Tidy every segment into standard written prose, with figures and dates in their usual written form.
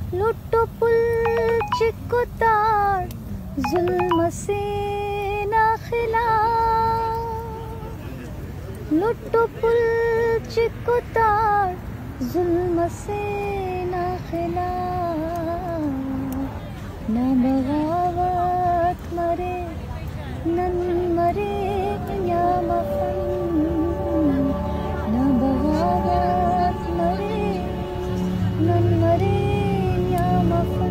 लुट्टो पुल चिकुतार जुल्म से ना खिला, लुट्टो पुल चिकुतार जुल्म से ना खिला, ना बगावत मरे नन मरे या मफन, ना बगावत मरे नन मरे या मफन।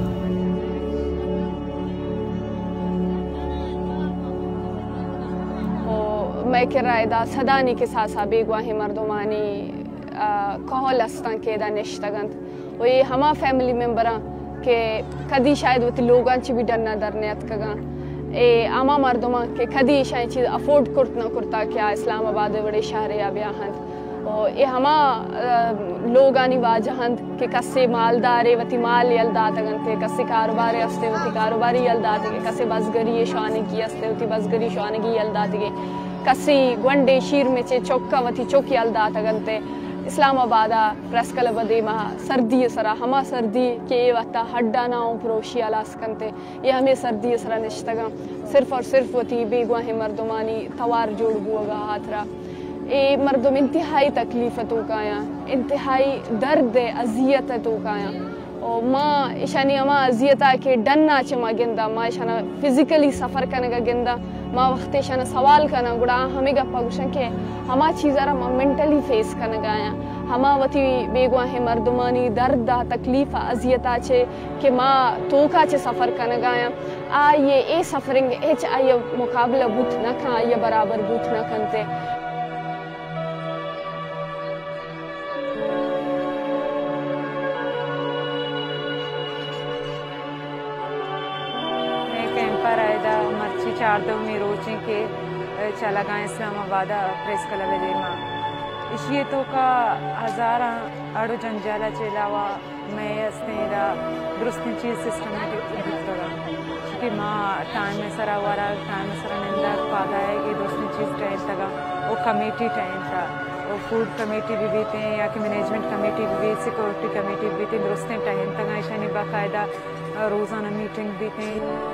मैं किरायदा सदानी के सासा बेगवाही मर्दमानी कहल अस्तां के दा निश्तगंत वो ये हमा फैमिली मेंबरा के कदी शायद वो लोगां ची भी डरना डरने अतकगा ए आमा मर्दमा के कदी शायद चीज़ अफोर्ड करतना करता क्या इस्लामाबाद बड़े शहर या ब्याहंत और ये हमा लोगानी वाजहंत के कस्से मालदारे वती माल यलदातगंते कस्से कारोबारी अस्ते वती कारोबारी यलदातगे कस्से बसगरी ये शाने की अस्ते वती बसगरी शाने की यलदातगे कस्से गुंडे शीर में चे चौका वती चौक यलदातगंते इस्लामाबादा प्रेस क्लब दे मा सर्दी सरा हमा सर्दी के वता हड्डा ना प्रोशी अलास्कंते ये हमें सर्दी सरा निश्तगा सिर्फ और सिर्फ वती बेगवाही मर्दमानी तवार जोड़ बुआगा हाथरा ए मर्दम इंतहाई तकलीफ तो काया इंतहाई दर्द अजियत तो काया और माँ इशानी अमा अजियता के डन्ना चमा गिंदा माँ इशाना फिजिकली सफ़र करने का गिंदा माँ वक्त इशाना सवाल करना गुड़ा हमें गप्पा गुशन के हमा चीज़ारा माँ मेंटली फेस करने गाया हमा वती बेगवाही मर्दमानी दर्द तकलीफ अजियता चे कि माँ तोका चे सफ़र करने गाया आ ये ए सफरिंग एच आ ये मुकाबला बूथ न खा ये बराबर बूथ न खनते मर्ची चार दो में रोचे के चला गए इस्लामाबाद प्रेस क्लब देमा इशिए तो का हज़ारा अड़ो जंजाला चलावा मैं अस्तेरा दुरुस्त चीज़ सिस्टमेटिक दूसरा कि माँ टाइम में सरा वारा टाइम में सरा निंदा पादा है कि दुरुस्त चीज़ टाइम तक वो कमेटी टाइम था वो फूड कमेटी भी बीते हैं या कि मैनेजमेंट कमेटी भी बीते सिक्योरिटी कमेटी भी बीते दुरुस्त टाइम तक ऐसा नहीं बाकायदा रोज़ाना मीटिंग बीते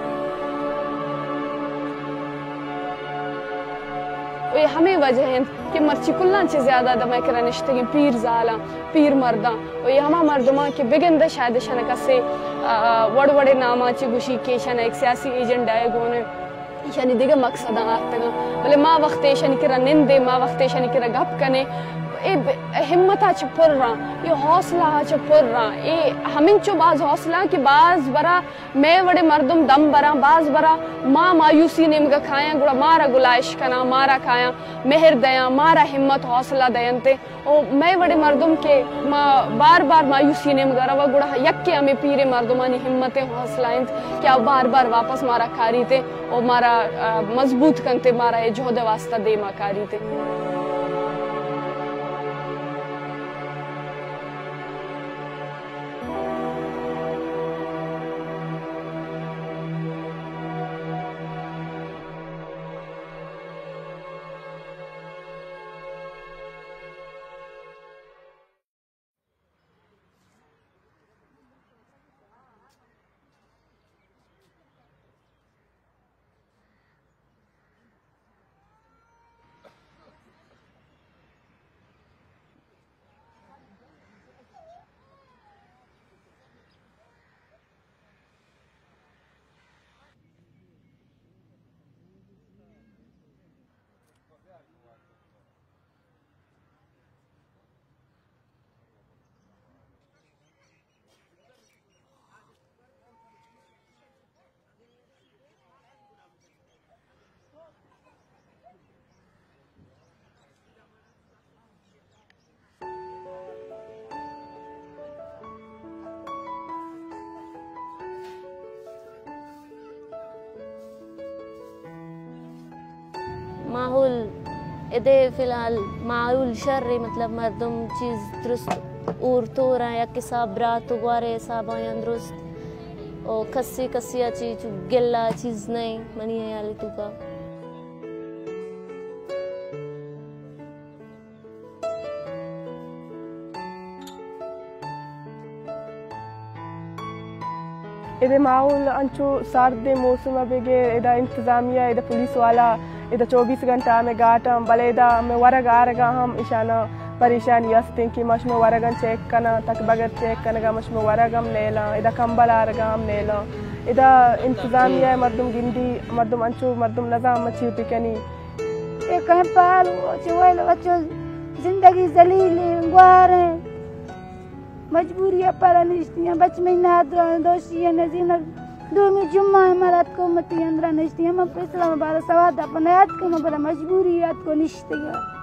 ये हमें वजह है कि मर्ची कुल्ला चे ज़्यादा दमा कर निश्ते पीर ज़ाला पीर मर्दा और ये हमा मर्दमा के बिगंदा शायद शनका से वड़ वड़े नामा चे गुशी के शन एक सियासी एजेंडा है गोने शनि दिगे मकसद आतगा बोले माँ वक्त शनि किरा निंदे माँ वक्त शनि किरा गप कने ए हिम्मत च पुर्रा ये हौसला च पुर्रा ए हमिंग चो बाज हौसला कि बाज बरा मैं बड़े मर्दम दम बरा बाज बरा माँ मायूसी नेम का खाया गुड़ा मारा गुलाइश कना मारा खाया मेहर दया मारा हिम्मत हौसला दयंते ओ मैं बड़े मर्दम के बार बार मायूसी नेम गरवा गुड़ा यक्के हमें पीरे मर्दमानी हिम्मतें हौसलाएं क्या बार बार वापस मारा खारी थे और मारा मजबूत कंते मारा ये जोहद वास्ता दे मा कारी थे माहौल इधे फ़िलहाल माहौल शर मतलब मर्दम चीज़ दुरुस्त और तो रहा या कि साब रात उगारे साब आया दुरुस्त और कस्सी कस्सिया चीज़ गिल्ला चीज़ नहीं मनी है याली तू का इधर माहौल अंचो सर्द मौसम बेगे इधर इंतजामिया इधर पुलिस वाला इधर 24 घंटा में गाटम बले इधर में वरग आरगा हम इशाना परेशानी हस्ते कि मश में वरगन चेक करना तक बगैर चेक करने का मश में वरगम नेला इधर कंबल आरगा हम नेला इधर इंतजामिया मर्दम गिंदी मर्दम अंचो मर्दम नज़ाम मची पिकनी एक कहीं पाल चुवाल बच्चों जिंदगी जलीली गुआर है मजबूरियाँ पर निश्चित बच में ना दोषी है नजीन दो में जुम्मा हमारा को मती अंदर निश्चित हम फैसला में बारह सवाद अपन याद को मगर मजबूरी याद को निश्चित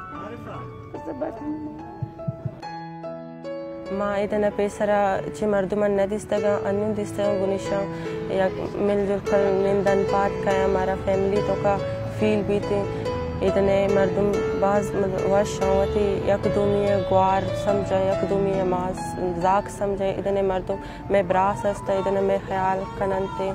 माँ इतना पैसरा चे मर्दमन न दिस्तगा अन्य दिस्तगा गुनिशा या मिलजुल कर निंदन पात का हमारा फैमिली तो का फील भी थे इतने मर्दम बाज वशावती यकदूमी ग्वार समझे यकदूमी मास जाक समझे इतने मर्दम में ब्रास हस्ता इतने में ख्याल कननते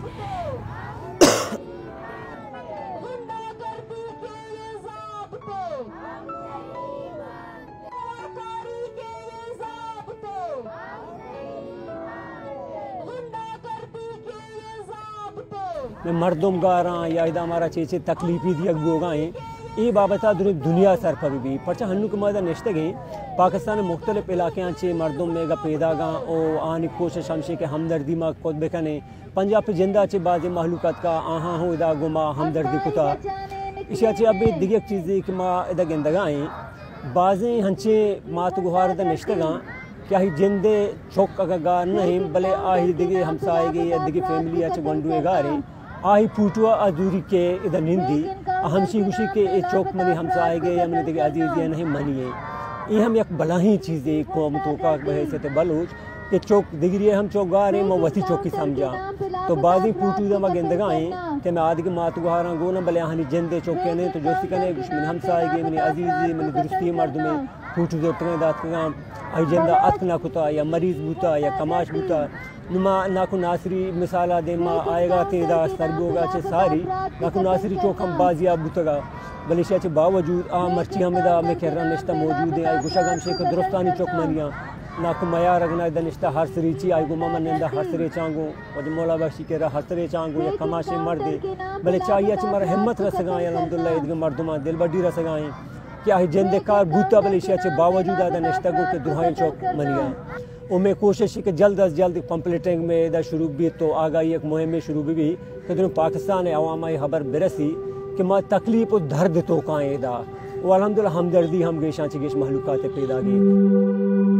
मैं मर्दम गारा या इदा हमारा चेचे तकलीफी दिया गोगाएँ ये बाबता दुनिया सर पर भी परचा हन्नू के मदा नश्ते गए पाकिस्तान मुख्तलिफ इलाके चे मर्दम में पैदा गा ओ आनी कोशिश हमशे के हमदर्दी मा खुद बेकने पंजाब पे जिंदा चे बाज़ महलूकत का आहा हो इदा गुमा हमदर्दी कुता इसी चे अब दिगे चीज़ें कि माँ इदा गेंदगाएँ बाज़ें हंचे मात गुहार दा नश्ते गा क्या ही जिंदे चौक अगर नहीं भले आही दिगे हमसाएगे या दिगे फैमिली अच्छे गंडुए गारे आही फूटुआ अजूरी के इधर निंदी हमशी खुशी के ये चौक मनी हमसाएगे या मैंने दिगे अजीज या नहीं मनिए ये हम एक बला ही चीज़ें कौम तो का बहस बलूच कि चौक दिगरी हम चौक गा रहे मैं वसी चौकी समझा तो बाजी फूटू दमा गेंदगाएँ कि मैं आदि के मातु गहारा गो न भले हनी जिंदे चौके ने तो जोशी कने मैंने हमसाएगे मैंने अजीज मैंने दुरुस्ती मर्द में फूटू दे टंगे दात का आई जिंदा अतना कुता या मरीज बूता या कमाश बूता नुमा नाकु नासरी मिसाला दे माँ आएगा तेदा सरबोगा चे सारी नाकु नासरी चौक हम बाजिया बूतगा बलिशा चे बावजूद मर्ची हमेदा में खेरा निश्ता मौजूद है आई गुशा गम शेख दुरुस्तानी चौक मनिया नाकु मया रगना इधर निश्ता हरसरी ची आई गुमा मन इंदा हरसरे चांगो वज मौला बख्शी के हरसरे चांगो या कमाशे मर्दे भले चाहिए ची मर हिम्मत रसगाएं अल्हम्दुलिल्लाह इधर मर्दुमा दिल बड़ी रसगाएं क्या है जिंदे कार बूता बलिशा चे बावजूद आदा निश्ता गो के दुहाई चौक मनिया उमें कोशिश कि जल्द अज जल्द कंप्लीटिंग में इधर शुरू भी तो आगाही एक मुहिम शुरू भी कि पाकिस्तान अवामी खबर बिरसी कि माँ तकलीफ और दर्द तो काएँ दा वो अल्हम्दुलिल्लाह हमदर्दी हम गेशा चिगेश महलूकात पैदा गई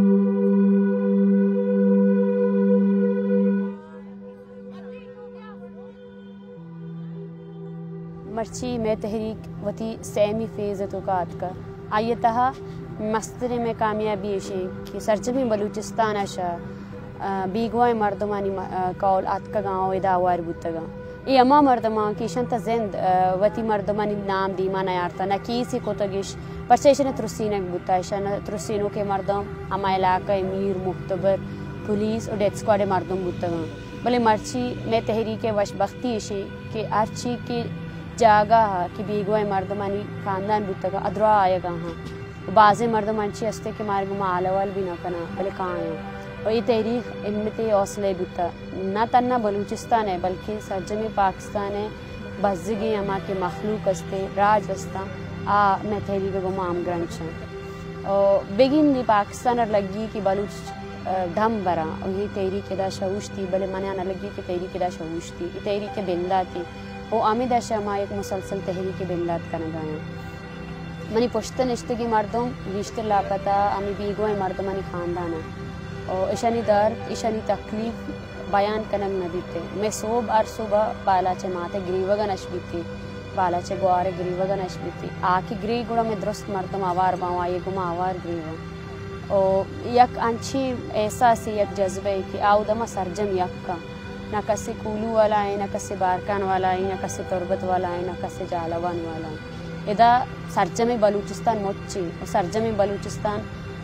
मर्ची में तहरीक वती सैमी फेज़ तो का आइए तहा मस्तरे में कामयाबी शे कि सरजमी बलूचिस्तान अशा बीगवाए मर्दमानी कौल आतका गाँव इदावार बुतगा ये अमा मर्दमा की शंता जिंद वती मर्दमानी नाम दी माना यारता न किसी को तगिश परसेशन त्रुसीन बुता न त्रुसीनों के मर्दम अमा इलाका मीर मुख्तबर पुलिस और डेथ स्क्वाड मर्दम बुतगा भले मर्ची में तहरीक वशबख्ती शे कि अर्ची की जागा कि बीगवाए मर्दमानी खानदान बुतगा अदरा आएगा हाँ बाज़े मर्दम अच्छी हस्ते के मार्ग में आलवाल भी न करना भले कहाँ है और ये तहरीक इनमें ते हौसले बुता न तन्ना बलूचिस्तान है बल्कि सरजमी पाकिस्तान है बज़गी अमा के मखलूक हस्ते राज हस्ता मैं तहरीक गुमा आम ग्रंथ और बेगिन दी पाकिस्तान और लगी कि बलूच धम बरा और ये तहरीक दा शऊश थी भले मना न लगी कि तहरीक दा शऊश थी ये तहरीक बिंदा थी वो आमिदा शमा एक मुसलसल तहरीक बिंदात करना गाया मनी पुश्तन इश्तगी मर्दम रिश्ते लापता अमी बीगोए मर्दमानी खानदाना और ईशानी दर्द ईशानी तकलीफ बयान कनक न दीते मैं सोब और सुबह बालाचे माते ग्रीवगन अशबीती बालाचे गुआरे ग्रीवगन अशबीती आखी ग्री गुड़ा में दुरुस्त मर्दम आवार बावा ये गुमा आवार ग्रीव और यक अंची एहसास यक जज्बे कि आउदमा सरजम यक का ना कसे कूलू वाला है ना कसे बारकान वाला है ना कसे तुरबत वाला है ना कसे जालवान वाला है इदा सरजमी बलूचिस्तान मोची और सरजमी बलूचिस्तान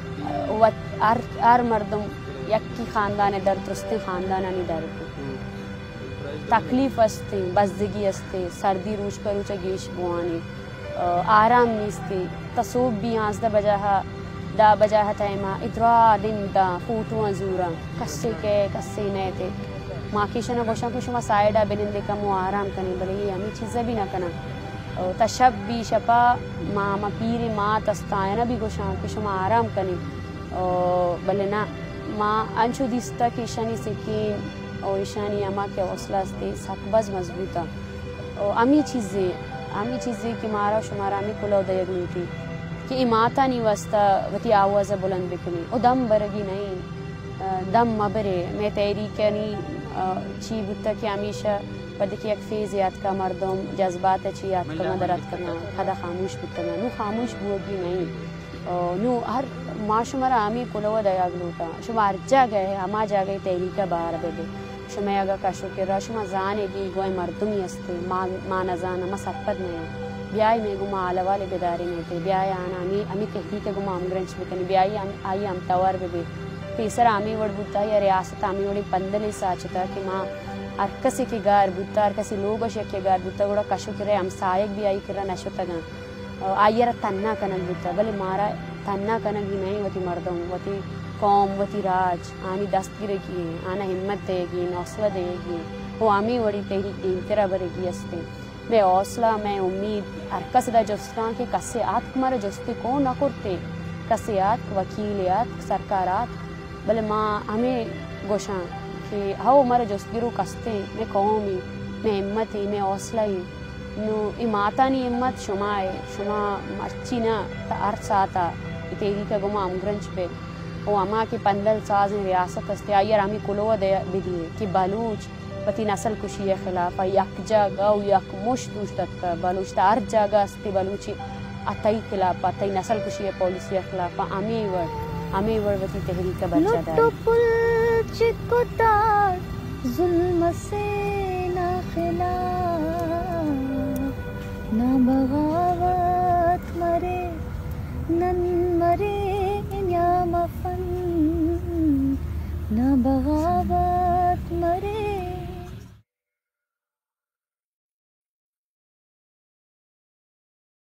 आर मर्दम यक्की खानदान दर दुरुस्ती खानदान दर तकलीफ अस्ते बजदगी अस्ते सर्दी रूच करूचा गेश बुआनी आराम नीस्ते तसूब भी आंस दा बजाह तैमा इतरा दिन दा फूटुआ जूरा कस्से के कस्से नए थे माँ की शना गोशा के शुमा साइडा बिनिंदे का मु आराम कने भले ये हमें चीज़ें भी ना कना तशब भी शपा माँ पीरे माँ तस्तायना भी गोशा के शुमा आराम कने भले ना माँ अंशु दिस्ता की ईशानी सिक्किम और ईशानी अमा के हौसला से सकबज मजबूता और अमी चीज़ें कि मारा शुमारा अमी कुला दयगलूटी कि इमाता नहीं वस्ता वती आवाज़ बुलंद बिकनी ओ दम बरगी नहीं दम मबरे मैं तेरी क्या नहीं ची बुत्ता कि हमेशा पद की एक फेज़ याद का मर्दम जज्बात अच्छी याद का मदरत करना खदा खामोश बुत्ता नू खामोश बुओगी नहीं नू हर माशुमारा आमी कुलवा दयागलूटा शुमार जा गए हमा जा गई तेरी का बाहर बेबे शुमे अगर कशो के रशुमा जाने की गोय मर्दुमी अस्ते माँ न जाना मा सरपद नहीं ब्याई में गुमा आला वाले बेदारी में थे ब्याई आना अमी कहती के गुमा अमग्रंच में कनी ब्याई आई हम तवार बेबे तीसर आमी वड़ बुता या रियासत आमी वड़ी पंदले साचता कि माँ अरकसी के गार बुता अरकसी लोग के गार बुता गुड़ा कशो के हम सायक भी आई किरा नशो तगा आयरा तन्ना कनक बुता भले मारा तन्ना कनक भी नहीं वती मर्दों वती कौम वती राज आनी दस्तगिरेगी आना हिम्मत देगी हौसला देगी वो आमी वड़ी तेरी तेरा बरेगी अस्ते मैं हौसला मैं उम्मीद अरकस दा जस्ता के कसे आत कुमार जस्ते को न करते कसे आत वकीलियात सरकारात भले माँ हमें गोशा कि हाउ हमारे जस्गिरो कस्ते मैं कौमी मैं हिम्मत ही मैं हौसला ही नो इमाता नहीं हिम्मत शुमाए शुमा अच्छी ना अर्थ आता तेरी का गुमा अमग्रंच पे वो अमा की पंदल साज रियासत अस्ते आयर हमें कुलोवा दे बिदिए कि बलूच पति नस्ल कुशी के खिलाफ यक जगह यक मुश्त तक बलूच हर जगह अस्ते बलूची अतई खिलाफ अतई नस्ल कुशी के पॉलिसी के खिलाफ हमें वती तहरीक का बच्चा जुल्म से ना खिला ना बगा